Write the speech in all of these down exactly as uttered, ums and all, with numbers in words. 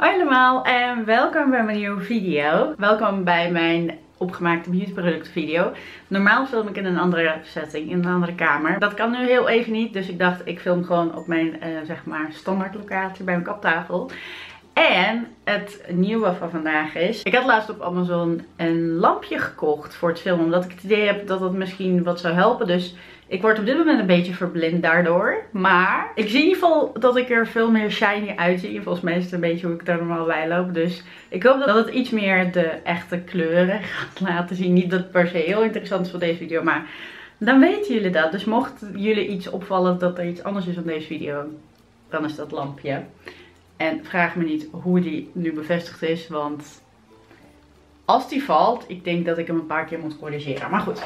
Hoi allemaal en welkom bij mijn nieuwe video. Welkom bij mijn opgemaakte beautyproducten video. Normaal film ik in een andere setting, in een andere kamer. Dat kan nu heel even niet, dus ik dacht ik film gewoon op mijn uh, zeg maar standaard locatie bij mijn kaptafel. En het nieuwe van vandaag is, ik had laatst op Amazon een lampje gekocht voor het filmen. Omdat ik het idee heb dat het misschien wat zou helpen. Dus ik word op dit moment een beetje verblind daardoor. Maar ik zie in ieder geval dat ik er veel meer shiny uitzie. Volgens mij is het een beetje hoe ik daar normaal bij loop. Dus ik hoop dat het iets meer de echte kleuren gaat laten zien. Niet dat het per se heel interessant is voor deze video, maar dan weten jullie dat. Dus mocht jullie iets opvallen dat er iets anders is op deze video, dan is dat lampje. En vraag me niet hoe die nu bevestigd is, want als die valt, ik denk dat ik hem een paar keer moet corrigeren. Maar goed,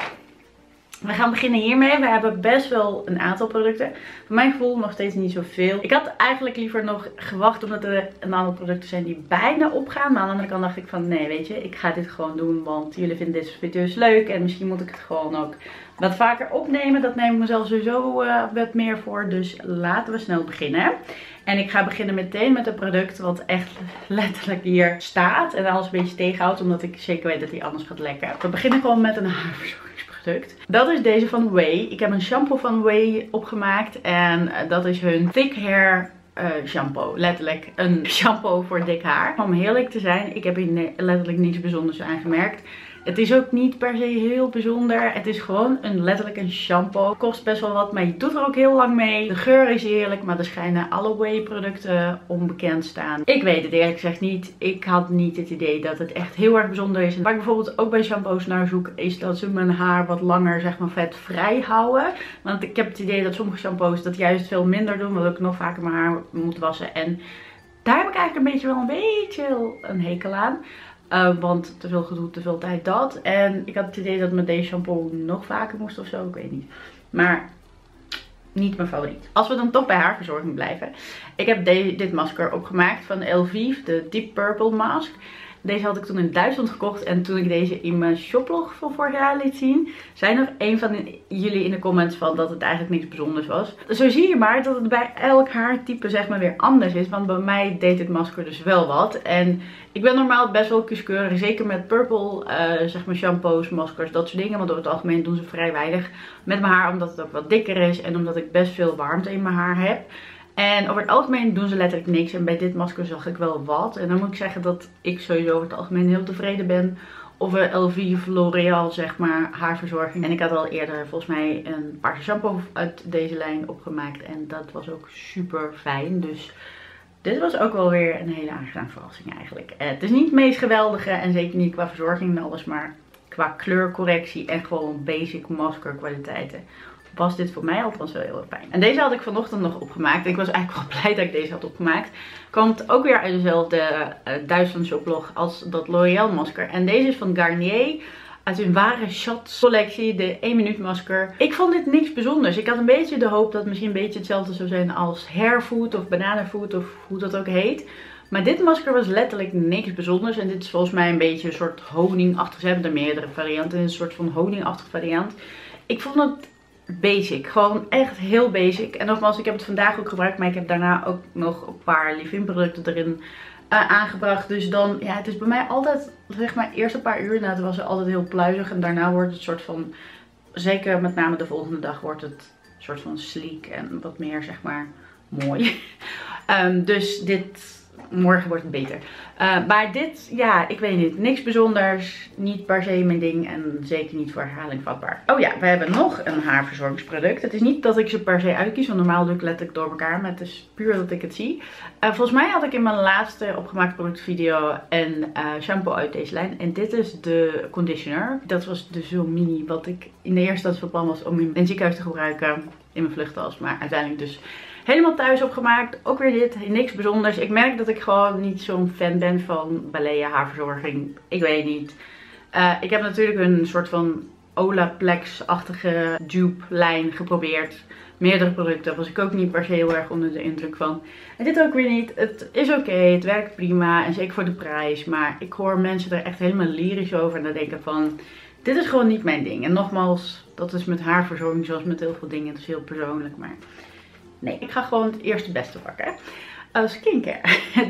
we gaan beginnen hiermee. We hebben best wel een aantal producten. Voor mijn gevoel nog steeds niet zoveel. Ik had eigenlijk liever nog gewacht, omdat er een aantal producten zijn die bijna opgaan. Maar aan de andere kant dacht ik van nee, weet je, ik ga dit gewoon doen, want jullie vinden deze video's leuk. En misschien moet ik het gewoon ook wat vaker opnemen. Dat neem ik mezelf sowieso uh, wat meer voor. Dus laten we snel beginnen. En ik ga beginnen meteen met een product wat echt letterlijk hier staat. En alles een beetje tegenhoudt, omdat ik zeker weet dat hij anders gaat lekken. We beginnen gewoon met een haarverzorgingsproduct. Dat is deze van Way. Ik heb een shampoo van Way opgemaakt. En dat is hun Thick Hair uh, shampoo. Letterlijk een shampoo voor dik haar. Om heerlijk te zijn, ik heb hier letterlijk niets bijzonders aan gemerkt. Het is ook niet per se heel bijzonder. Het is gewoon een, letterlijk een shampoo. Kost best wel wat, maar je doet er ook heel lang mee. De geur is heerlijk, maar er schijnen alle Way producten onbekend staan. Ik weet het eerlijk gezegd niet. Ik had niet het idee dat het echt heel erg bijzonder is. En waar ik bijvoorbeeld ook bij shampoos naar zoek, is dat ze mijn haar wat langer, zeg maar, vetvrij houden. Want ik heb het idee dat sommige shampoos dat juist veel minder doen, waardoor ik nog vaker mijn haar moet wassen. En daar heb ik eigenlijk een beetje wel een beetje een hekel aan. Uh, want te veel gedoe, te veel tijd dat. En ik had het idee dat met deze shampoo nog vaker moest of zo. Ik weet niet. Maar niet mijn favoriet. Als we dan toch bij haarverzorging blijven. Ik heb dit masker opgemaakt van Elvive. De Deep Purple Mask. Deze had ik toen in Duitsland gekocht. En toen ik deze in mijn shoplog van vorig jaar liet zien, zei nog een van jullie in de comments van dat het eigenlijk niks bijzonders was. Zo zie je maar dat het bij elk haartype zeg maar weer anders is. Want bij mij deed dit masker dus wel wat. En ik ben normaal best wel kieskeurig. Zeker met purple uh, zeg maar shampoos, maskers, dat soort dingen. Want over het algemeen doen ze vrij weinig met mijn haar. Omdat het ook wat dikker is. En omdat ik best veel warmte in mijn haar heb. En over het algemeen doen ze letterlijk niks. En bij dit masker zag ik wel wat. En dan moet ik zeggen dat ik sowieso over het algemeen heel tevreden ben over Elvive, L'Oreal, zeg maar, haarverzorging. En ik had al eerder volgens mij een paarse shampoo uit deze lijn opgemaakt. En dat was ook super fijn. Dus dit was ook wel weer een hele aangename verrassing eigenlijk. Uh, het is niet het meest geweldige en zeker niet qua verzorging en alles. Maar qua kleurcorrectie en gewoon basic masker kwaliteiten was dit voor mij althans wel heel erg fijn. En deze had ik vanochtend nog opgemaakt. Ik was eigenlijk wel blij dat ik deze had opgemaakt. Komt ook weer uit dezelfde uh, Duitsland shoplog als dat L'Oreal masker. En deze is van Garnier. Uit hun ware Schatz collectie. De één minuut masker. Ik vond dit niks bijzonders. Ik had een beetje de hoop dat het misschien een beetje hetzelfde zou zijn als Hairfood of Bananafood of hoe dat ook heet. Maar dit masker was letterlijk niks bijzonders. En dit is volgens mij een beetje een soort honingachtig. Ze hebben er meerdere varianten. Een soort van honingachtig variant. Ik vond het basic. Gewoon echt heel basic. En nogmaals, ik heb het vandaag ook gebruikt. Maar ik heb daarna ook nog een paar leave-in producten erin uh, aangebracht. Dus dan, ja, het is bij mij altijd, zeg maar, eerst een paar uur. Nou, het was altijd heel pluizig. En daarna wordt het soort van, zeker met name de volgende dag, wordt het een soort van sleek. En wat meer, zeg maar, mooi. um, dus dit, morgen wordt het beter. Uh, maar dit, ja, ik weet niet. Niks bijzonders. Niet per se mijn ding. En zeker niet voor herhaling vatbaar. Oh ja, we hebben nog een haarverzorgingsproduct. Het is niet dat ik ze per se uitkies. Want normaal doe ik letterlijk door elkaar. Maar het is puur dat ik het zie. Uh, volgens mij had ik in mijn laatste opgemaakte productvideo een uh, shampoo uit deze lijn. En dit is de conditioner. Dat was dus zo mini. Wat ik in de eerste instantie van plan was om in een ziekenhuis te gebruiken. In mijn vluchttas. Maar uiteindelijk dus helemaal thuis opgemaakt. Ook weer dit. Niks bijzonders. Ik merk dat ik gewoon niet zo'n fan ben van Balea haarverzorging. Ik weet niet. Uh, ik heb natuurlijk een soort van Olaplex-achtige dupe lijn geprobeerd. Meerdere producten. Daar was ik ook niet per se heel erg onder de indruk van. En dit ook weer niet. Het is oké. Okay, het werkt prima. En zeker voor de prijs. Maar ik hoor mensen er echt helemaal lyrisch over. En dan denk ik van, dit is gewoon niet mijn ding. En nogmaals, dat is met haarverzorging zoals met heel veel dingen. Het is heel persoonlijk. Maar nee, ik ga gewoon het eerste beste pakken. uh, skincare.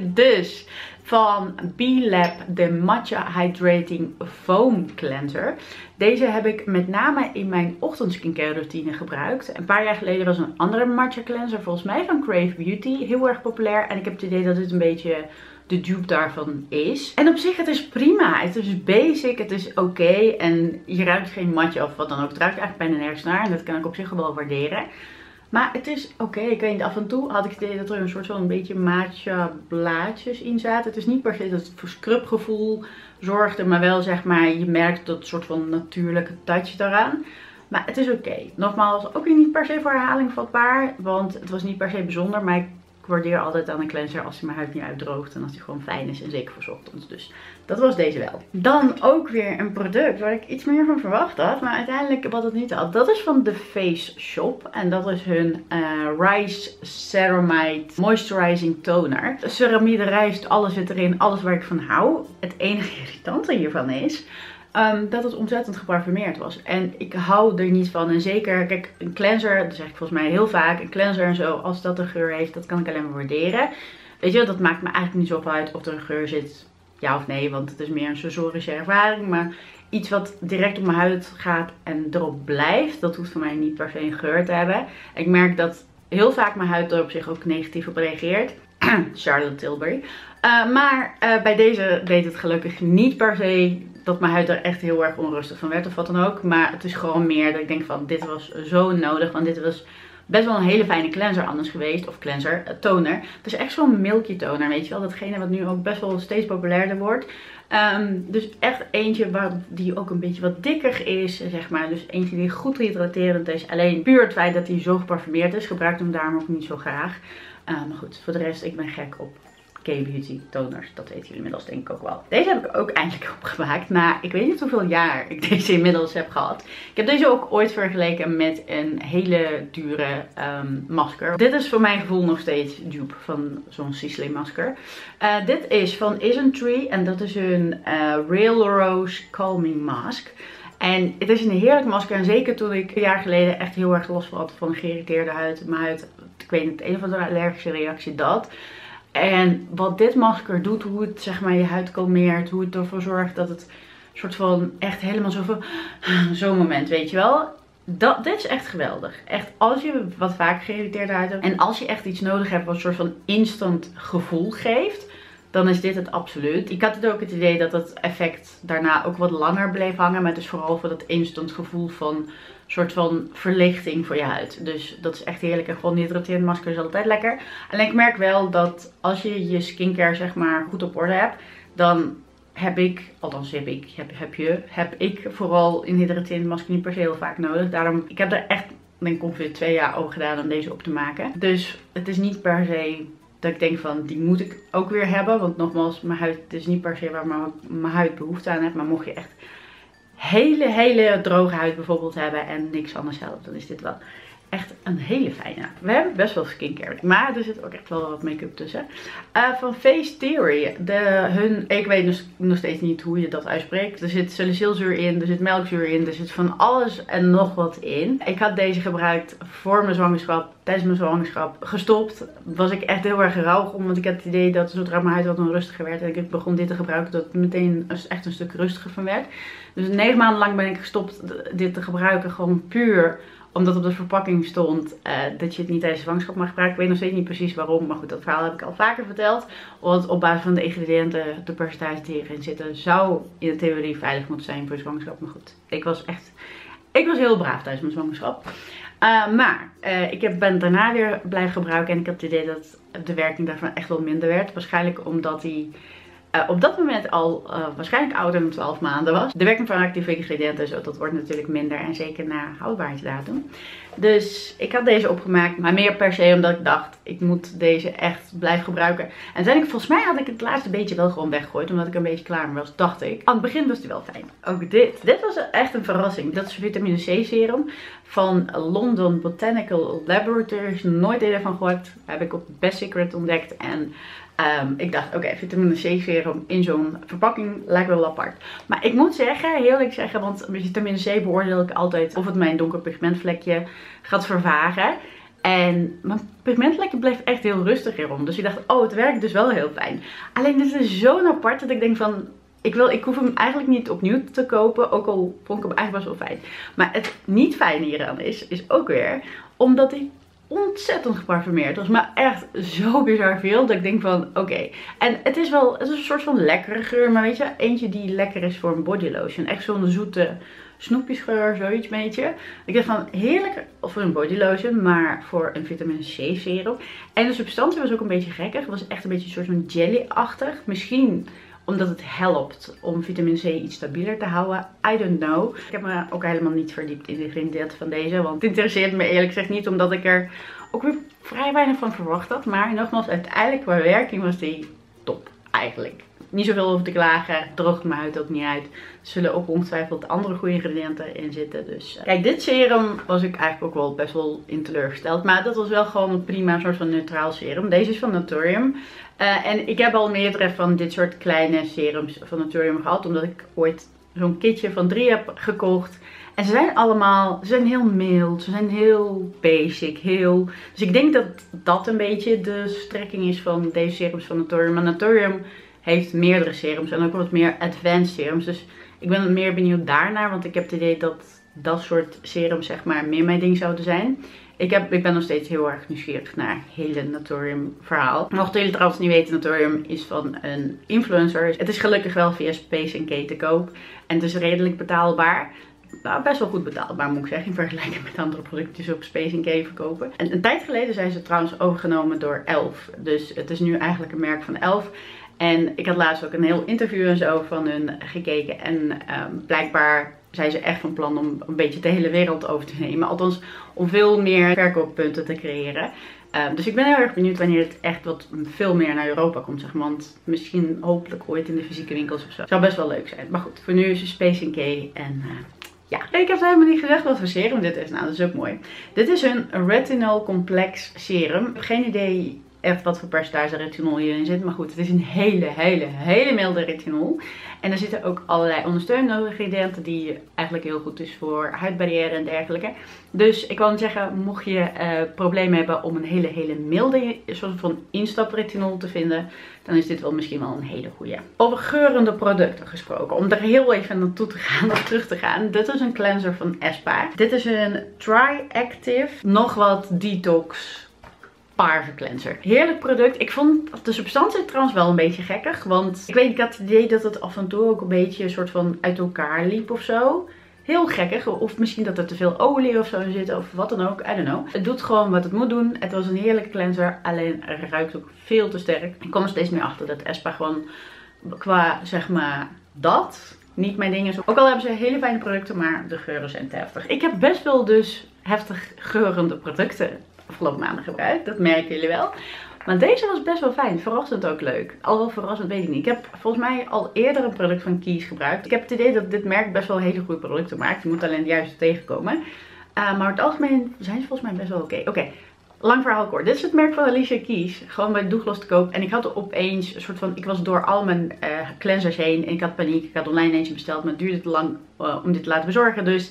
Dus van B-Lab de Matcha Hydrating Foam Cleanser. Deze heb ik met name in mijn ochtend skincare routine gebruikt. Een paar jaar geleden was een andere matcha cleanser, volgens mij van Crave Beauty, heel erg populair. En ik heb het idee dat dit een beetje de dupe daarvan is. En op zich, het is prima. Het is basic, het is oké. Okay, en je ruikt geen matcha of wat dan ook. Het ruikt eigenlijk bijna nergens naar. En dat kan ik op zich wel waarderen. Maar het is oké. Okay. Ik weet niet, af en toe had ik het idee dat er een soort van een beetje matcha blaadjes in zaten. Het is niet per se dat het voor scrubgevoel zorgde. Maar wel zeg maar, je merkt dat soort van natuurlijke touch eraan. Maar het is oké. Okay. Nogmaals, ook niet per se voor herhaling vatbaar. Want het was niet per se bijzonder. Maar ik Ik waardeer altijd aan een cleanser als hij mijn huid niet uitdroogt en als hij gewoon fijn is en zeker voor 's ochtends. Dus dat was deze wel. Dan ook weer een product waar ik iets meer van verwacht had, maar uiteindelijk wat het niet had. Dat is van The Face Shop en dat is hun uh, Rice Ceramide Moisturizing Toner. Ceramide, rijst, alles zit erin, alles waar ik van hou. Het enige irritante hiervan is Um, dat het ontzettend geparfumeerd was. En ik hou er niet van. En zeker, kijk, een cleanser, dat zeg ik volgens mij heel vaak. Een cleanser en zo, als dat een geur heeft, dat kan ik alleen maar waarderen. Weet je, dat maakt me eigenlijk niet zoveel uit of er een geur zit, ja of nee. Want het is meer een sensorische ervaring. Maar iets wat direct op mijn huid gaat en erop blijft, dat hoeft voor mij niet per se een geur te hebben. Ik merk dat heel vaak mijn huid er op zich ook negatief op reageert. Charlotte Tilbury. Uh, maar uh, bij deze deed het gelukkig niet per se dat mijn huid er echt heel erg onrustig van werd of wat dan ook. Maar het is gewoon meer dat ik denk van dit was zo nodig. Want dit was best wel een hele fijne cleanser anders geweest. Of cleanser, uh, toner. Het is echt zo'n milky toner, weet je wel. Datgene wat nu ook best wel steeds populairder wordt. Um, dus echt eentje waar die ook een beetje wat dikker is, zeg maar. Dus eentje die goed hydraterend is. Alleen puur het feit dat hij zo geparfumeerd is, gebruikt hem daarom ook niet zo graag. Uh, maar goed, voor de rest, ik ben gek op K-Beauty toners. Dat weten jullie inmiddels denk ik ook wel. Deze heb ik ook eindelijk opgemaakt. Na, ik weet niet hoeveel jaar ik deze inmiddels heb gehad. Ik heb deze ook ooit vergeleken met een hele dure um, masker. Dit is voor mijn gevoel nog steeds dupe van zo'n Sisley masker. Uh, dit is van Isntree en dat is een uh, Real Rose Calming Mask. En het is een heerlijk masker. En zeker toen ik een jaar geleden echt heel erg last had van een geïrriteerde huid. Mijn huid, ik weet niet, een of andere allergische reactie, dat. En wat dit masker doet, hoe het zeg maar je huid kalmeert, hoe het ervoor zorgt dat het soort van echt helemaal zo van zo'n moment, weet je wel. Dat, dit is echt geweldig. Echt, als je wat vaak geïrriteerde huid hebt en als je echt iets nodig hebt wat een soort van instant gevoel geeft, dan is dit het absoluut. Ik had het ook het idee dat het effect daarna ook wat langer bleef hangen. Maar het is vooral voor dat instant gevoel van soort van verlichting voor je huid. Dus dat is echt heerlijk. En gewoon die hydraterende masker is altijd lekker. Alleen ik merk wel dat als je je skincare zeg maar goed op orde hebt, dan heb ik, althans heb ik, heb, heb je, heb ik vooral een hydraterende masker niet per se heel vaak nodig. Daarom, ik heb er echt denk ik ongeveer twee jaar over gedaan om deze op te maken. Dus het is niet per se dat ik denk van, die moet ik ook weer hebben. Want nogmaals, mijn huid, het is niet per se waar mijn, mijn huid behoefte aan heeft. Maar mocht je echt hele, hele droge huid bijvoorbeeld hebben en niks anders helpt, dan is dit wel echt een hele fijne. We hebben best wel skincare, maar er zit ook echt wel wat make-up tussen. Uh, van Face Theory. De, hun, ik weet dus nog steeds niet hoe je dat uitspreekt. Er zit salicylzuur in, er zit melkzuur in, er zit van alles en nog wat in. Ik had deze gebruikt voor mijn zwangerschap, tijdens mijn zwangerschap gestopt. Was ik echt heel erg rouwig om, want ik had het idee dat zodra mijn huid wat onrustiger werd en ik begon dit te gebruiken, dat het meteen echt een stuk rustiger van werd. Dus negen maanden lang ben ik gestopt dit te gebruiken, gewoon puur omdat op de verpakking stond uh, dat je het niet tijdens de zwangerschap mag gebruiken. Ik weet nog steeds niet precies waarom. Maar goed, dat verhaal heb ik al vaker verteld. Want op basis van de ingrediënten, de percentages die erin zitten, zou in de theorie veilig moeten zijn voor zwangerschap. Maar goed, ik was echt, ik was heel braaf tijdens mijn zwangerschap. Uh, maar uh, ik heb, ben daarna weer blijven gebruiken. En ik heb het idee dat de werking daarvan echt wel minder werd. Waarschijnlijk omdat die Uh, op dat moment al uh, waarschijnlijk ouder dan twaalf maanden was. De werking van actieve ingrediënten, zo, dat wordt natuurlijk minder. En zeker na houdbaarheidsdatum. Dus ik had deze opgemaakt. Maar meer per se omdat ik dacht, ik moet deze echt blijven gebruiken. En uiteindelijk, volgens mij had ik het laatste beetje wel gewoon weggegooid. Omdat ik een beetje klaar mee was, dacht ik. Aan het begin was die wel fijn. Ook dit. Dit was echt een verrassing. Dat is vitamine C serum van London Botanical Laboratories. Nooit eerder van gehoord. Heb ik op Best Secret ontdekt. En Um, ik dacht, oké, okay, vitamine C serum in zo'n verpakking lijkt wel apart. Maar ik moet zeggen, heel eerlijk zeggen, want met vitamine C beoordeel ik altijd of het mijn donker pigmentvlekje gaat vervagen. En mijn pigmentvlekken bleef echt heel rustig hierom. Dus ik dacht, oh, het werkt dus wel heel fijn. Alleen dit is zo'n apart dat ik denk van, ik, wil, ik hoef hem eigenlijk niet opnieuw te kopen. Ook al vond ik hem eigenlijk best wel fijn. Maar het niet fijne hieraan is, is ook weer, omdat hij ontzettend geparfumeerd was. Maar echt zo bizar veel. Dat ik denk van, oké. Okay. En het is wel, het is een soort van lekkere geur. Maar weet je, eentje die lekker is voor een body lotion. Echt zo'n zoete snoepjesgeur, zoiets beetje. Ik dacht van, heerlijk voor een body lotion. Maar voor een vitamine C serum. En de substantie was ook een beetje gekkig. Het was echt een beetje een soort van jelly-achtig. Misschien omdat het helpt om vitamine C iets stabieler te houden. I don't know. Ik heb me ook helemaal niet verdiept in de ingrediënten van deze. Want het interesseert me eerlijk gezegd niet. Omdat ik er ook weer vrij weinig van verwacht had. Maar nogmaals, uiteindelijk qua werking was die top eigenlijk. Niet zoveel over te klagen. Droogt mijn huid ook niet uit. Er zullen ook ongetwijfeld andere goede ingrediënten in zitten. Dus uh, kijk, dit serum was ik eigenlijk ook wel best wel in teleurgesteld. Maar dat was wel gewoon een prima soort van neutraal serum. Deze is van Naturium. Uh, en ik heb al meerdere van dit soort kleine serums van Naturium gehad. Omdat ik ooit zo'n kitje van drie heb gekocht. En ze zijn allemaal, ze zijn heel mild, ze zijn heel basic, heel... Dus ik denk dat dat een beetje de strekking is van deze serums van Naturium. Maar Naturium heeft meerdere serums en ook wat meer advanced serums. Dus ik ben meer benieuwd daarnaar, want ik heb het idee dat dat soort serums zeg maar meer mijn ding zouden zijn. Ik, heb, ik ben nog steeds heel erg nieuwsgierig naar het hele Naturium verhaal. Mochten jullie trouwens niet weten, Naturium is van een influencer. Het is gelukkig wel via Space N K te koop. En het is redelijk betaalbaar. Nou, best wel goed betaalbaar moet ik zeggen. In vergelijking met andere producten die ze op Space N K verkopen. En een tijd geleden zijn ze trouwens overgenomen door Elf. Dus het is nu eigenlijk een merk van Elf. En ik had laatst ook een heel interview en zo van hun gekeken. En um, blijkbaar zijn ze echt van plan om een beetje de hele wereld over te nemen. Althans, om veel meer verkooppunten te creëren. Um, dus ik ben heel erg benieuwd wanneer het echt wat veel meer naar Europa komt, zeg maar. Want misschien hopelijk ooit in de fysieke winkels of zo. Zou best wel leuk zijn. Maar goed, voor nu is het Space N K en... Uh, Ja, ik heb helemaal niet gezegd wat voor serum dit is. Nou, dat is ook mooi. Dit is een Retinol Complex serum. Ik heb geen idee echt wat voor percentage retinol hierin zit. Maar goed, het is een hele, hele, hele milde retinol. En er zitten ook allerlei ondersteunende ingrediënten die eigenlijk heel goed is voor huidbarrière en dergelijke. Dus ik wil zeggen, mocht je uh, problemen hebben om een hele, hele milde soort van instapretinol te vinden, dan is dit wel misschien wel een hele goede. Over geurende producten gesproken, om er heel even naartoe te gaan of terug te gaan. Dit is een cleanser van Espa. Dit is een Tri-Active, nog wat detox parve cleanser. Heerlijk product. Ik vond de substantie trouwens wel een beetje gekkig. Want ik weet, ik had het idee dat het af en toe ook een beetje een soort van uit elkaar liep of zo. Heel gekkig. Of misschien dat er te veel olie of zo in zit. Of wat dan ook. I don't know. Het doet gewoon wat het moet doen. Het was een heerlijke cleanser. Alleen ruikt ook veel te sterk. Ik kom er steeds meer achter dat Espa gewoon qua zeg maar dat niet mijn ding is. Ook al hebben ze hele fijne producten. Maar de geuren zijn te heftig. Ik heb best wel dus heftig geurende producten afgelopen maanden gebruikt. Dat merken jullie wel. Maar deze was best wel fijn. Verrassend ook leuk. Al wel verrassend weet ik niet. Ik heb volgens mij al eerder een product van Kies gebruikt. Ik heb het idee dat dit merk best wel hele goede producten maakt. Je moet alleen de juiste tegenkomen. Uh, maar over het algemeen zijn ze volgens mij best wel oké. Okay. Oké. Okay. Lang verhaal kort. Dit is het merk van Alicia Keys. Gewoon bij Douglas te koop. En ik had er opeens een soort van... Ik was door al mijn uh, cleansers heen. En ik had paniek. Ik had online eentje besteld. Maar het duurde te lang uh, om dit te laten bezorgen. Dus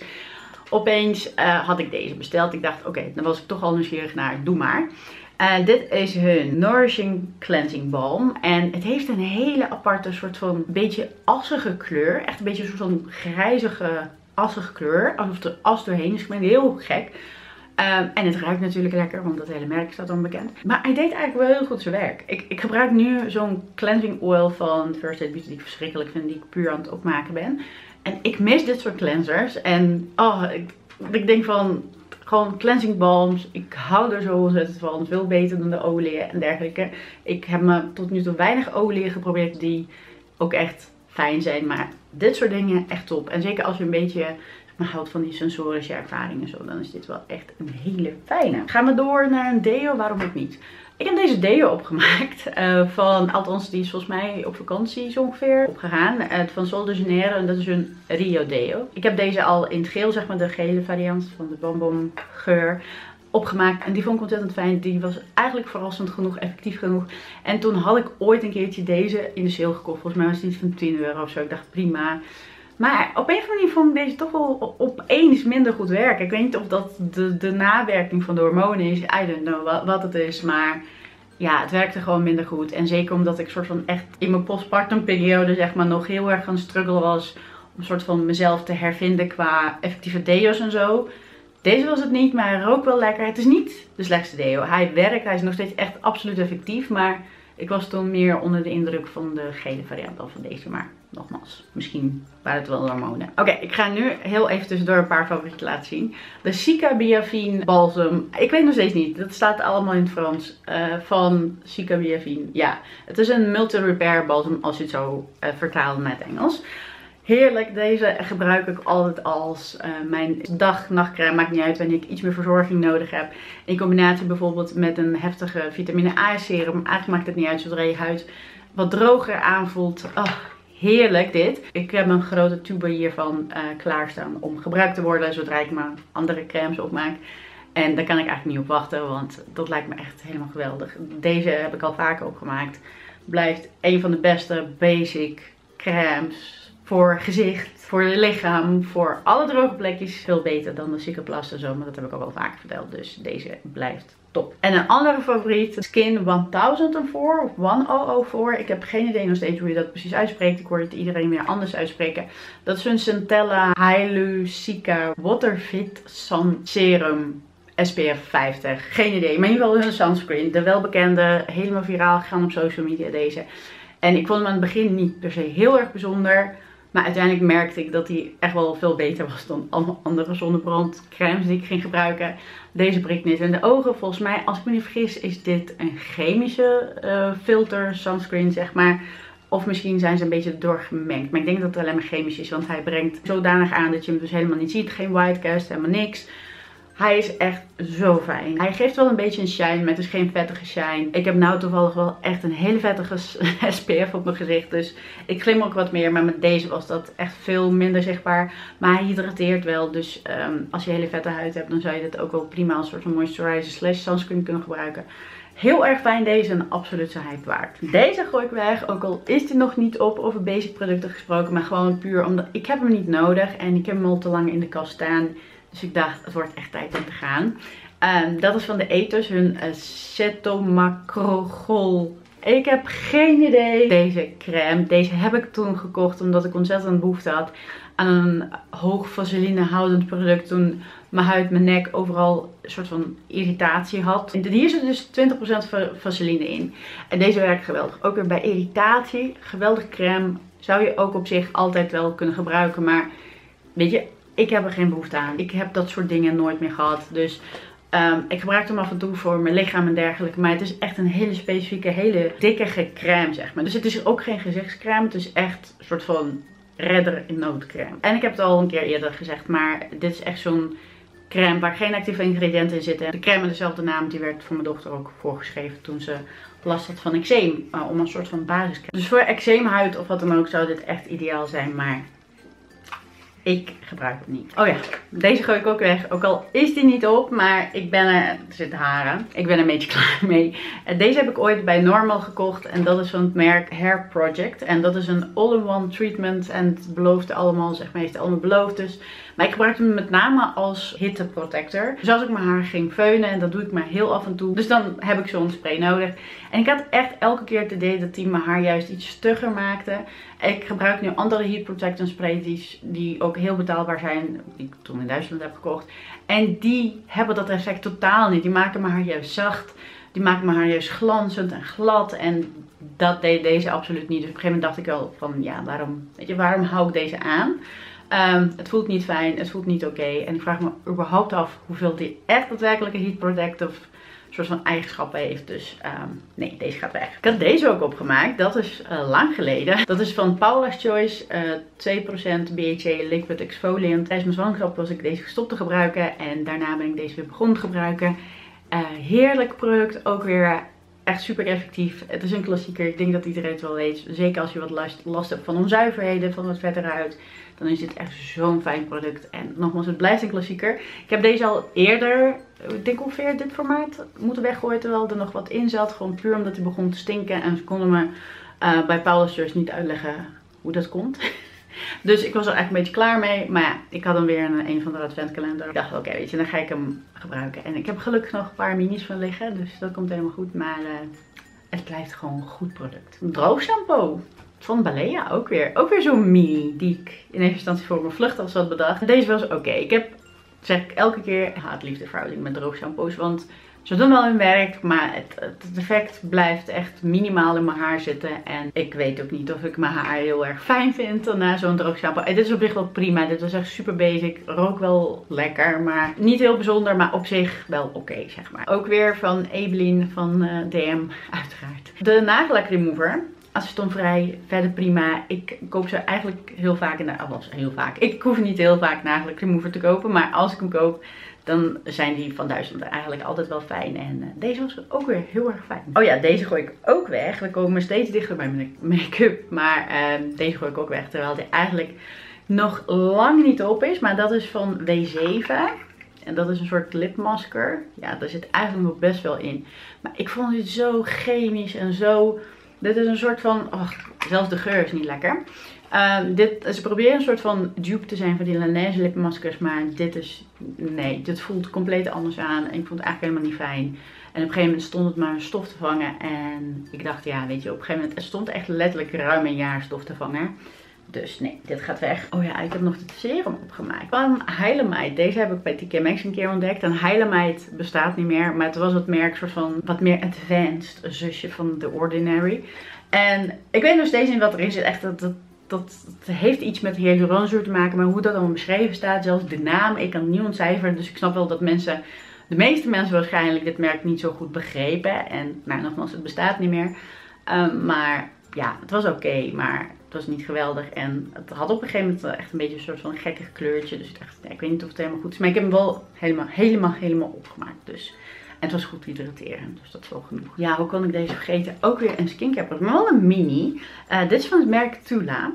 opeens uh, had ik deze besteld. Ik dacht, oké, okay, dan was ik toch al nieuwsgierig naar. Doe maar. Uh, dit is hun Nourishing Cleansing Balm. En het heeft een hele aparte soort van beetje assige kleur. Echt een beetje een soort van grijzige, assige kleur. Alsof er as doorheen is gemengd. Heel gek. Um, en het ruikt natuurlijk lekker, want dat hele merk staat dan bekend. Maar hij deed eigenlijk wel heel goed zijn werk. Ik, ik gebruik nu zo'n cleansing oil van First Aid Beauty die ik verschrikkelijk vind. Die ik puur aan het opmaken ben. En ik mis dit soort cleansers. En oh, ik, ik denk van... Gewoon cleansing balms. Ik hou er zo ontzettend van. Veel beter dan de oliën en dergelijke. Ik heb me tot nu toe weinig oliën geprobeerd die ook echt fijn zijn. Maar dit soort dingen echt top. En zeker als je een beetje maar houdt van die sensorische ervaringen en zo. Dan is dit wel echt een hele fijne. Gaan we door naar een deo. Waarom ook niet? Ik heb deze deo opgemaakt. Uh, van, althans die is volgens mij op vakantie zo ongeveer opgegaan. Uh, van Sol de Janeiro. En dat is een Rio deo. Ik heb deze al in het geel, zeg maar de gele variant van de bonbon geur opgemaakt. En die vond ik ontzettend fijn. Die was eigenlijk verrassend genoeg, effectief genoeg. En toen had ik ooit een keertje deze in de sale gekocht. Volgens mij was het iets van tien euro of zo. Ik dacht prima. Maar op een of andere manier vond ik deze toch wel opeens minder goed werken. Ik weet niet of dat de, de nawerking van de hormonen is. I don't know wat, wat het is. Maar ja, het werkte gewoon minder goed. En zeker omdat ik soort van echt in mijn postpartum periode zeg maar nog heel erg aan het struggelen was. Om een soort van mezelf te hervinden qua effectieve deo's en zo. Deze was het niet, maar hij rookt wel lekker. Het is niet de slechtste deo. Hij werkt, hij is nog steeds echt absoluut effectief. Maar ik was toen meer onder de indruk van de gele variant dan van deze. Maar nogmaals, misschien waren het wel de hormonen. Oké, okay, ik ga nu heel even tussendoor een paar favorieten laten zien. De Cica Biavine balsem. Ik weet nog steeds niet. Dat staat allemaal in het Frans. Uh, van Cica Biavine. Ja, het is een multi-repair balsem als je het zo uh, vertaalt naar het Engels. Heerlijk, deze gebruik ik altijd als uh, mijn dag-nachtcrème. Maakt niet uit wanneer ik iets meer verzorging nodig heb. In combinatie bijvoorbeeld met een heftige vitamine A serum. Eigenlijk maakt het niet uit zodra je huid wat droger aanvoelt. Oh, heerlijk dit. Ik heb een grote tube hiervan uh, klaarstaan om gebruikt te worden zodra ik mijn andere crèmes opmaak. En daar kan ik eigenlijk niet op wachten, want dat lijkt me echt helemaal geweldig. Deze heb ik al vaker opgemaakt. Blijft een van de beste basic crèmes. Voor gezicht, voor je lichaam, voor alle droge plekjes. Veel beter dan de Cicaplast en zo. Maar dat heb ik al wel vaker verteld. Dus deze blijft top. En een andere favoriet. Skin honderdvier of honderdvier. Ik heb geen idee nog steeds hoe je dat precies uitspreekt. Ik hoor het iedereen weer anders uitspreken. Dat is een Centella Hylucica Waterfit Sun Serum. S P F vijftig. Geen idee. Maar in ieder geval een sunscreen. De welbekende. Helemaal viraal gegaan op social media deze. En ik vond hem aan het begin niet per se heel erg bijzonder. Maar uiteindelijk merkte ik dat hij echt wel veel beter was dan alle andere zonnebrandcremes die ik ging gebruiken. Deze prikt niet in de ogen. Volgens mij, als ik me niet vergis, is dit een chemische uh, filter sunscreen, zeg maar. Of misschien zijn ze een beetje doorgemengd. Maar ik denk dat het alleen maar chemisch is, want hij brengt zodanig aan dat je hem dus helemaal niet ziet. Geen whitecast, helemaal niks. Hij is echt zo fijn. Hij geeft wel een beetje een shine, maar het is geen vettige shine. Ik heb nou toevallig wel echt een hele vettige S P F op mijn gezicht. Dus ik glim ook wat meer. Maar met deze was dat echt veel minder zichtbaar. Maar hij hydrateert wel. Dus um, als je hele vette huid hebt, dan zou je dit ook wel prima als soort van moisturizer slash sunscreen kunnen gebruiken. Heel erg fijn deze en absoluut zijn hype waard. Deze gooi ik weg, ook al is die nog niet op over basic producten gesproken. Maar gewoon puur omdat ik heb hem niet nodig en ik heb hem al te lang in de kast staan. Dus ik dacht, het wordt echt tijd om te gaan. Um, dat is van de Ethos, hun uh, Cetomacrogol. Ik heb geen idee. Deze crème, deze heb ik toen gekocht omdat ik ontzettend behoefte had aan een hoog vaseline houdend product. Toen mijn huid, mijn nek overal een soort van irritatie had. En hier zit dus twintig procent vaseline in. En deze werkt geweldig. Ook weer bij irritatie. Geweldige crème. Zou je ook op zich altijd wel kunnen gebruiken. Maar weet je, ik heb er geen behoefte aan. Ik heb dat soort dingen nooit meer gehad. Dus um, ik gebruik hem af en toe voor mijn lichaam en dergelijke. Maar het is echt een hele specifieke, hele dikke crème, zeg maar. Dus het is ook geen gezichtscrème. Het is echt een soort van redder in noodcrème. En ik heb het al een keer eerder gezegd. Maar dit is echt zo'n crème waar geen actieve ingrediënten in zitten. De crème met dezelfde naam, die werd voor mijn dochter ook voorgeschreven toen ze last had van eczeem. Uh, om een soort van basiscrème. Dus voor eczeemhuid of wat dan ook zou dit echt ideaal zijn. Maar ik gebruik het niet. Oh ja, deze gooi ik ook weg. Ook al is die niet op, maar ik ben er, er zitten haren. Ik ben er een beetje klaar mee. Deze heb ik ooit bij Normal gekocht. En dat is van het merk Hair Project. En dat is een all-in-one treatment. En het beloofde allemaal, zeg maar, heeft het allemaal beloofd. Dus, maar ik gebruik hem met name als hitteprotector. Dus als ik mijn haar ging feunen, en dat doe ik maar heel af en toe. Dus dan heb ik zo'n spray nodig. En ik had echt elke keer het idee dat die mijn haar juist iets stugger maakte. Ik gebruik nu andere heat protectant sprays die, die ook heel betaalbaar zijn. Die ik toen in Duitsland heb gekocht. En die hebben dat effect totaal niet. Die maken mijn haar juist zacht. Die maken mijn haar juist glanzend en glad. En dat deed deze absoluut niet. Dus op een gegeven moment dacht ik wel van ja, waarom, weet je, waarom hou ik deze aan? Um, het voelt niet fijn. Het voelt niet oké. Okay. En ik vraag me überhaupt af hoeveel die echt daadwerkelijke heat protective soort van eigenschappen heeft. Dus um, nee, deze gaat weg. Ik had deze ook opgemaakt. Dat is uh, lang geleden. Dat is van Paula's Choice. Uh, twee procent B H A Liquid Exfoliant. Tijdens mijn zwangerschap was ik deze gestopt te gebruiken. En daarna ben ik deze weer begonnen te gebruiken. Uh, heerlijk product. Ook weer echt super effectief. Het is een klassieker. Ik denk dat iedereen het wel weet. Zeker als je wat last, last hebt van onzuiverheden. Van wat vettere huid. Dan is dit echt zo'n fijn product. En nogmaals, het blijft een klassieker. Ik heb deze al eerder, ik denk ongeveer dit formaat, moeten weggooien. Terwijl er nog wat in zat. Gewoon puur omdat hij begon te stinken. En ze konden me uh, bij Paula's Choice niet uitleggen hoe dat komt. Dus ik was er eigenlijk een beetje klaar mee. Maar ja, ik had hem weer in een van de adventkalender. Ik dacht, oké, okay, weet je, dan ga ik hem gebruiken. En ik heb gelukkig nog een paar minis van liggen. Dus dat komt helemaal goed. Maar uh, het blijft gewoon een goed product. Een droogshampoo. Van Balea ook weer. Ook weer zo'n mini die ik in eerste instantie voor mijn vlucht als had bedacht. Deze was oké. Okay. Ik heb, zeg ik elke keer, haat-liefde-verhouding met droogshampoos. Want ze doen wel hun werk, maar het, het effect blijft echt minimaal in mijn haar zitten. En ik weet ook niet of ik mijn haar heel erg fijn vind na zo'n droogshampoo. En dit is op zich wel prima. Dit was echt super basic. Rook wel lekker, maar niet heel bijzonder. Maar op zich wel oké, okay, zeg maar. Ook weer van Ebelin van uh, D M, uiteraard. De nagellak remover. Acetonvrij, verder prima. Ik koop ze eigenlijk heel vaak in de... Oh, was heel vaak. Ik hoef niet heel vaak nagellak remover te kopen. Maar als ik hem koop, dan zijn die van Duitsland eigenlijk altijd wel fijn. En uh, deze was ook weer heel erg fijn. Oh ja, deze gooi ik ook weg. We komen steeds dichter bij mijn make-up. Maar uh, deze gooi ik ook weg. Terwijl die eigenlijk nog lang niet op is. Maar dat is van W zeven. En dat is een soort lipmasker. Ja, daar zit eigenlijk nog best wel in. Maar ik vond dit zo chemisch en zo... Dit is een soort van... Oh, zelfs de geur is niet lekker. Uh, dit, ze proberen een soort van dupe te zijn van die Laneige lipmaskers. Maar dit is... Nee, dit voelt compleet anders aan. En ik vond het eigenlijk helemaal niet fijn. En op een gegeven moment stond het maar een stof te vangen. En ik dacht, ja, weet je, op een gegeven moment... Het stond echt letterlijk ruim een jaar stof te vangen. Dus nee, dit gaat weg. Oh ja, ik heb nog de serum opgemaakt. Van Hylamite. Deze heb ik bij T K Maxx een keer ontdekt. En Hylamite bestaat niet meer. Maar het was het merk soort van wat meer advanced zusje van The Ordinary. En ik weet nog steeds niet wat erin zit. Echt, dat, dat, dat, dat heeft iets met hyaluronzuur te maken. Maar hoe dat allemaal beschreven staat. Zelfs de naam. Ik kan het niet ontcijferen. Dus ik snap wel dat mensen... De meeste mensen waarschijnlijk dit merk niet zo goed begrepen. En nou, nogmaals, het bestaat niet meer. Um, maar ja, het was oké. Okay, maar... Het was niet geweldig en het had op een gegeven moment echt een beetje een soort van gekkig kleurtje. Dus ik dacht, ja, ik weet niet of het helemaal goed is. Maar ik heb hem wel helemaal, helemaal, helemaal opgemaakt. Dus. En het was goed hydraterend, dus dat is wel genoeg. Ja, hoe kon ik deze vergeten? Ook weer een skincare product, maar wel een mini. Uh, dit is van het merk Tula.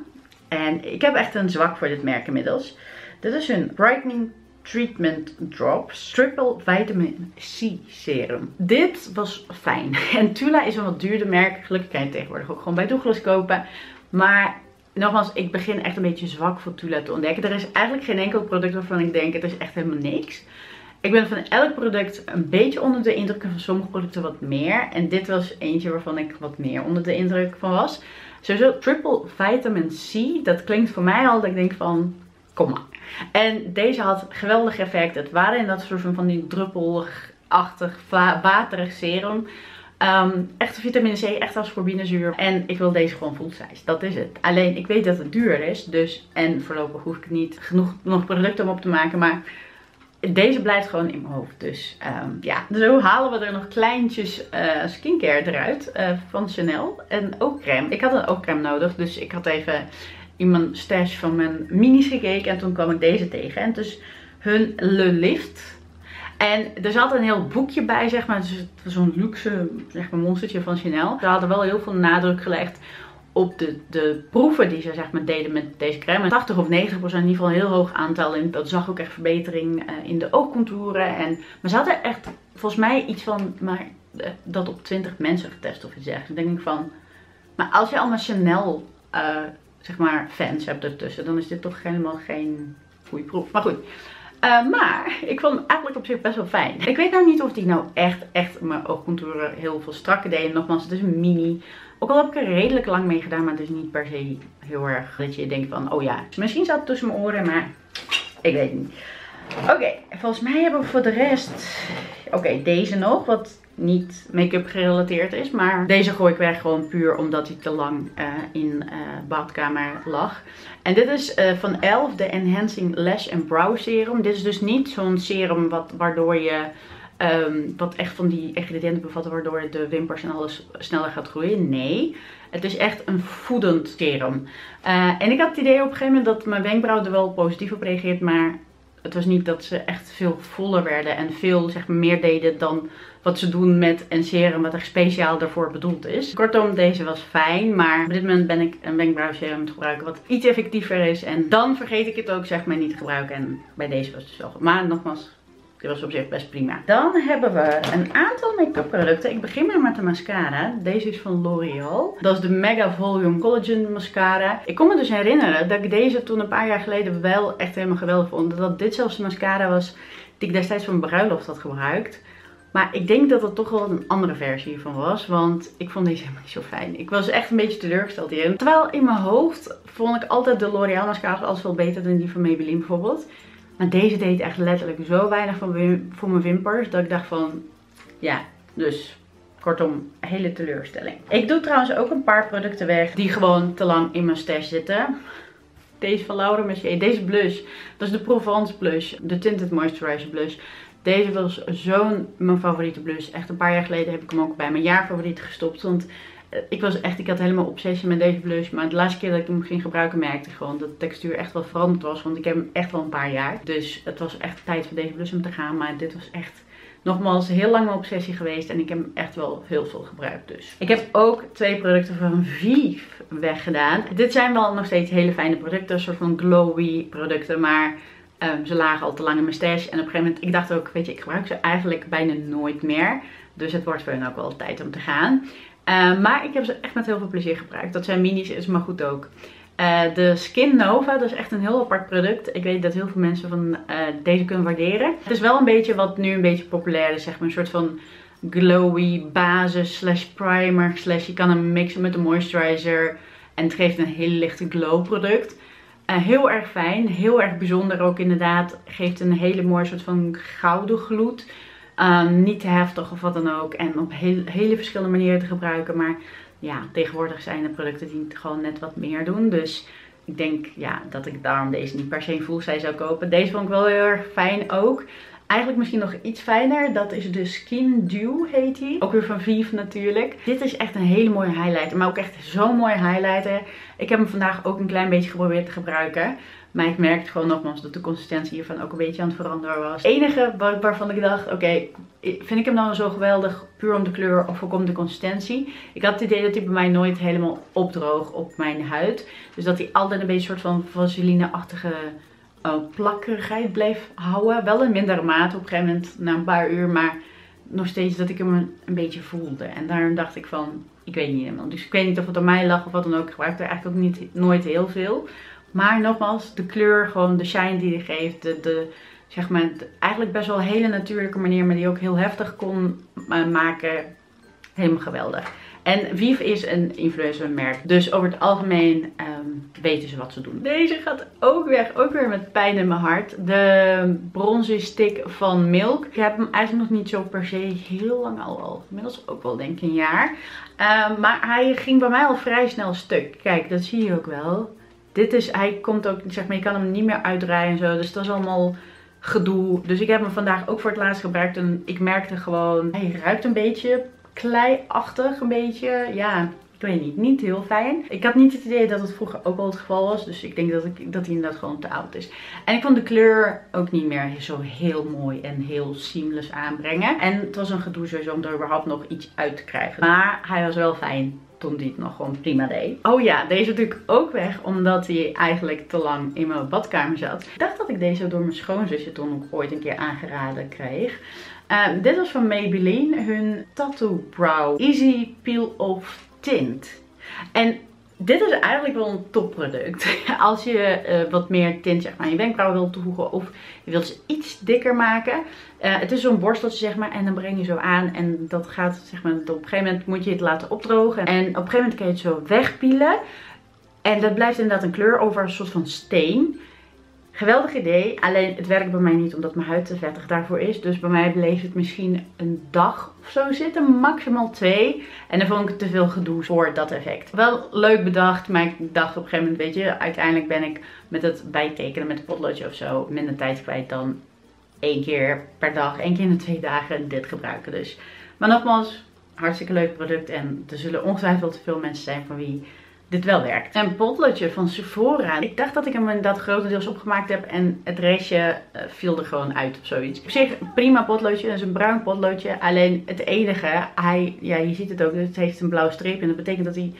En ik heb echt een zwak voor dit merk inmiddels. Dit is een Brightening Treatment Drops Triple Vitamin C Serum. Dit was fijn. En Tula is een wat duurder merk. Gelukkig kan je het tegenwoordig ook gewoon bij Douglas kopen. Maar nogmaals, ik begin echt een beetje zwak voor Tula te ontdekken. Er is eigenlijk geen enkel product waarvan ik denk, het is echt helemaal niks. Ik ben van elk product een beetje onder de indruk en van sommige producten wat meer. En dit was eentje waarvan ik wat meer onder de indruk van was. Sowieso Triple Vitamin C, dat klinkt voor mij al dat ik denk van, kom maar. En deze had geweldig effect. Het waren in dat soort van die druppelachtig, waterig serum. Um, echt vitamine C, echt als voor binnenzuur. En ik wil deze gewoon full size. Dat is het. Alleen, ik weet dat het duur is. Dus, en voorlopig hoef ik niet genoeg nog producten om op te maken. Maar deze blijft gewoon in mijn hoofd. Dus um, ja, zo halen we er nog kleintjes uh, skincare eruit. Uh, van Chanel. En ook crème. Ik had een oogcrème nodig. Dus ik had even in mijn stash van mijn minis gekeken. En toen kwam ik deze tegen. En dus hun Le Lift. En er zat een heel boekje bij, zeg maar. Dus zo'n luxe, zeg maar, monstertje van Chanel. Ze hadden wel heel veel nadruk gelegd op de, de proeven die ze, zeg maar, deden met deze crème. tachtig of negentig procent, in ieder geval een heel hoog aantal. En dat zag ook echt verbetering uh, in de oogcontouren. En, maar ze hadden echt, volgens mij, iets van, maar uh, dat op twintig mensen getest of iets dergelijks. Dan denk ik van, maar als je allemaal Chanel, uh, zeg maar, fans hebt ertussen, dan is dit toch helemaal geen goede proef. Maar goed. Uh, maar ik vond hem eigenlijk op zich best wel fijn. Ik weet nou niet of die nou echt, echt mijn oogcontouren heel veel strakker deden. Nogmaals, het is een mini. Ook al heb ik er redelijk lang mee gedaan, maar het is niet per se heel erg dat je denkt van, oh ja. Misschien zat het tussen mijn oren, maar ik weet het niet. Oké, okay, volgens mij hebben we voor de rest... Oké, okay, deze nog, wat niet make-up gerelateerd is. Maar deze gooi ik weg gewoon puur omdat hij te lang uh, in de uh, badkamer lag. En dit is uh, van E L F, de Enhancing Lash and Brow Serum. Dit is dus niet zo'n serum wat, waardoor je... Um, wat echt van die ingrediënten bevat waardoor de wimpers en alles sneller gaat groeien. Nee, het is echt een voedend serum. Uh, en ik had het idee op een gegeven moment dat mijn wenkbrauw er wel positief op reageert. Maar het was niet dat ze echt veel voller werden en veel, zeg maar, meer deden dan wat ze doen met een serum wat echt speciaal daarvoor bedoeld is. Kortom, deze was fijn, maar op dit moment ben ik een wenkbrauwserum aan het gebruiken wat iets effectiever is. En dan vergeet ik het ook, zeg maar, niet te gebruiken. En bij deze was het dus wel goed. Maar nogmaals, Die was op zich best prima. Dan hebben we een aantal make-up producten. Ik begin maar met de mascara. Deze is van L'Oreal. Dat is de Mega Volume Collagen Mascara. Ik kon me dus herinneren dat ik deze toen een paar jaar geleden wel echt helemaal geweldig vond. Dat dit zelfs de mascara was die ik destijds voor mijn bruiloft had gebruikt. Maar ik denk dat het toch wel een andere versie van was. Want ik vond deze helemaal niet zo fijn. Ik was echt een beetje teleurgesteld hierin. Terwijl in mijn hoofd vond ik altijd de L'Oreal mascara als veel beter dan die van Maybelline bijvoorbeeld. Maar deze deed echt letterlijk zo weinig voor mijn wimpers. Dat ik dacht van, ja, dus kortom, hele teleurstelling. Ik doe trouwens ook een paar producten weg die gewoon te lang in mijn stash zitten. Deze van Laura Mercier, deze blush. Dat is de Provence blush, de Tinted Moisturizer blush. Deze was zo'n mijn favoriete blush. Echt een paar jaar geleden heb ik hem ook bij mijn jaarfavorieten gestopt. Want ik was echt, ik had helemaal obsessie met deze blush. Maar de laatste keer dat ik hem ging gebruiken merkte ik gewoon dat de textuur echt wel veranderd was. Want ik heb hem echt wel een paar jaar. Dus het was echt tijd voor deze blush om te gaan. Maar dit was echt nogmaals heel lang mijn obsessie geweest. En ik heb hem echt wel heel veel gebruikt dus. Ik heb ook twee producten van Vive weggedaan. Dit zijn wel nog steeds hele fijne producten. Een soort van glowy producten. Maar um, ze lagen al te lang in mijn stash. En op een gegeven moment, ik dacht ook, weet je, ik gebruik ze eigenlijk bijna nooit meer. Dus het wordt voor hen ook wel tijd om te gaan. Uh, maar ik heb ze echt met heel veel plezier gebruikt. Dat zijn minis, is maar goed ook. Uh, de Skin Nova, dat is echt een heel apart product. Ik weet dat heel veel mensen van uh, deze kunnen waarderen. Het is wel een beetje wat nu een beetje populair is. Zeg maar een soort van glowy basis slash primer slash je kan hem mixen met een moisturizer. En het geeft een hele lichte glow product. Uh, heel erg fijn, heel erg bijzonder ook inderdaad. Geeft een hele mooie soort van gouden gloed. Um, niet te heftig of wat dan ook. En op heel, hele verschillende manieren te gebruiken. Maar ja, tegenwoordig zijn er producten die het gewoon net wat meer doen. Dus ik denk ja, dat ik daarom deze niet per se in full size zou kopen. Deze vond ik wel heel erg fijn ook. Eigenlijk misschien nog iets fijner. Dat is de Skin Dew heet die. Ook weer van Vive natuurlijk. Dit is echt een hele mooie highlighter. Maar ook echt zo'n mooie highlighter. Ik heb hem vandaag ook een klein beetje geprobeerd te gebruiken. Maar ik merkte gewoon nogmaals dat de consistentie hiervan ook een beetje aan het veranderen was. Het enige waarvan ik dacht, oké, okay, vind ik hem dan zo geweldig puur om de kleur of ook om de consistentie? Ik had het idee dat hij bij mij nooit helemaal opdroog op mijn huid. Dus dat hij altijd een beetje een soort van vaseline-achtige uh, plakkerigheid bleef houden. Wel in mindere mate op een gegeven moment na een paar uur, maar nog steeds dat ik hem een, een beetje voelde. En daarom dacht ik van, ik weet niet helemaal. Dus ik weet niet of het aan mij lag of wat dan ook. Ik gebruikte er eigenlijk ook niet, nooit heel veel. Maar nogmaals, de kleur, gewoon de shine die hij geeft, de, de, zeg maar, de, eigenlijk best wel een hele natuurlijke manier, maar die ook heel heftig kon uh, maken. Helemaal geweldig. En Vive is een influencermerk, dus over het algemeen um, weten ze wat ze doen. Deze gaat ook weg, ook weer met pijn in mijn hart. De bronzer stick van Milk. Ik heb hem eigenlijk nog niet zo per se heel lang al, al inmiddels ook wel denk ik een jaar. Um, maar hij ging bij mij al vrij snel stuk. Kijk, dat zie je ook wel. Dit is, hij komt ook, zeg maar, je kan hem niet meer uitdraaien en zo. Dus dat is allemaal gedoe. Dus ik heb hem vandaag ook voor het laatst gebruikt. En ik merkte gewoon, hij ruikt een beetje kleiachtig. Een beetje, ja, ik weet niet, niet heel fijn. Ik had niet het idee dat het vroeger ook al het geval was. Dus ik denk dat, ik, dat hij inderdaad gewoon te oud is. En ik vond de kleur ook niet meer zo heel mooi en heel seamless aanbrengen. En het was een gedoe sowieso om er überhaupt nog iets uit te krijgen. Maar hij was wel fijn toen die het nog gewoon prima deed. Oh ja, deze natuurlijk ook weg omdat hij eigenlijk te lang in mijn badkamer zat. Ik dacht dat ik deze door mijn schoonzusje toen ook ooit een keer aangeraden kreeg. Uh, dit was van Maybelline, hun Tattoo Brow Easy Peel Off Tint. En dit is eigenlijk wel een topproduct. Als je uh, wat meer tint zeg maar, aan je wenkbrauwen wilt toevoegen of je wilt ze iets dikker maken. Uh, het is zo'n borsteltje zeg maar en dan breng je zo aan en dat gaat zeg maar, op een gegeven moment moet je het laten opdrogen. En op een gegeven moment kan je het zo wegpielen. En dat blijft inderdaad een kleur over een soort van steen. Geweldig idee, alleen het werkt bij mij niet omdat mijn huid te vettig daarvoor is. Dus bij mij bleef het misschien een dag of zo zitten, maximaal twee. En dan vond ik het te veel gedoe voor dat effect. Wel leuk bedacht, maar ik dacht op een gegeven moment, weet je, uiteindelijk ben ik met het bijtekenen met een potloodje of zo minder tijd kwijt dan één keer per dag, één keer in de twee dagen dit gebruiken. Dus. Maar nogmaals, hartstikke leuk product en er zullen ongetwijfeld veel mensen zijn van wie dit wel werkt. Een potloodje van Sephora. Ik dacht dat ik hem inderdaad grotendeels opgemaakt heb en het restje uh, viel er gewoon uit of zoiets. Op zich een prima potloodje, het is een bruin potloodje. Alleen het enige, hij, ja je ziet het ook, het heeft een blauwe streep en dat betekent dat hij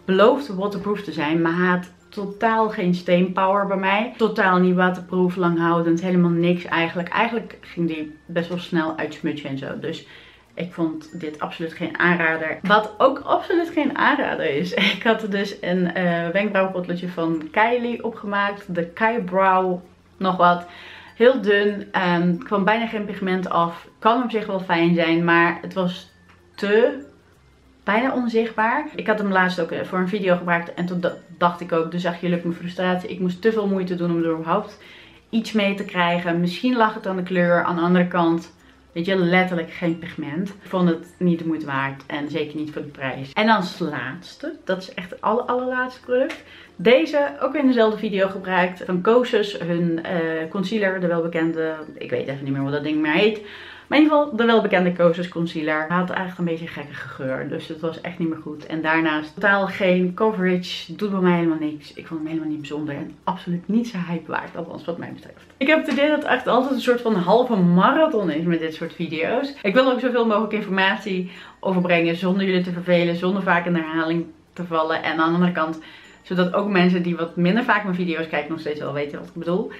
belooft waterproof te zijn, maar hij had totaal geen steenpower bij mij. Totaal niet waterproof, langhoudend, helemaal niks eigenlijk. Eigenlijk ging die best wel snel uitsmutsen en zo. Dus ik vond dit absoluut geen aanrader. Wat ook absoluut geen aanrader is. Ik had er dus een uh, wenkbrauwpotloodje van Kylie opgemaakt. De Kybrow nog wat. Heel dun. Um, kwam bijna geen pigment af. Kan op zich wel fijn zijn. Maar het was te bijna onzichtbaar. Ik had hem laatst ook voor een video gebruikt. En toen dacht ik ook, dus zag jullie ook mijn frustratie. Ik moest te veel moeite doen om er überhaupt iets mee te krijgen. Misschien lag het aan de kleur. Aan de andere kant, weet je, letterlijk geen pigment. Ik vond het niet de moeite waard. En zeker niet voor de prijs. En dan als laatste. Dat is echt het aller, allerlaatste product. Deze ook in dezelfde video gebruikt. Van Kosas. Hun uh, concealer. De welbekende. Ik weet even niet meer wat dat ding meer heet. Maar in ieder geval de welbekende Kosas concealer. Hij had eigenlijk een beetje een gekke geur. Dus het was echt niet meer goed. En daarnaast totaal geen coverage. Doet bij mij helemaal niks. Ik vond hem helemaal niet bijzonder. En absoluut niet zo hype waard. Althans wat mij betreft. Ik heb het idee dat het echt altijd een soort van halve marathon is met dit soort video's. Ik wil ook zoveel mogelijk informatie overbrengen. Zonder jullie te vervelen. Zonder vaak in de herhaling te vallen. En aan de andere kant, zodat ook mensen die wat minder vaak mijn video's kijken nog steeds wel weten wat ik bedoel.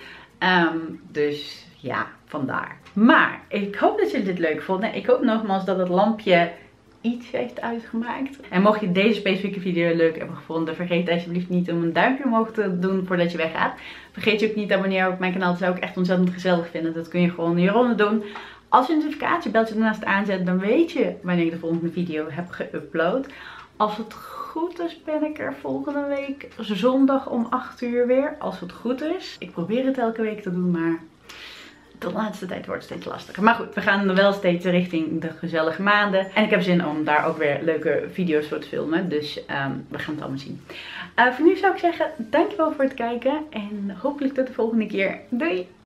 Um, dus ja, vandaar. Maar ik hoop dat jullie dit leuk vonden. Ik hoop nogmaals dat het lampje iets heeft uitgemaakt. En mocht je deze specifieke video leuk hebben gevonden, vergeet alsjeblieft niet om een duimpje omhoog te doen voordat je weggaat. Vergeet je ook niet te abonneren op mijn kanaal. Dat zou ik echt ontzettend gezellig vinden. Dat kun je gewoon hieronder doen. Als je een notificatiebeltje ernaast aanzet, dan weet je wanneer ik de volgende video heb geüpload. Als het goed is, ben ik er volgende week zondag om acht uur weer. Als het goed is. Ik probeer het elke week te doen, maar de laatste tijd wordt het steeds lastiger. Maar goed, we gaan wel steeds richting de gezellige maanden. En ik heb zin om daar ook weer leuke video's voor te filmen. Dus um, we gaan het allemaal zien. Uh, voor nu zou ik zeggen, dankjewel voor het kijken. En hopelijk tot de volgende keer. Doei!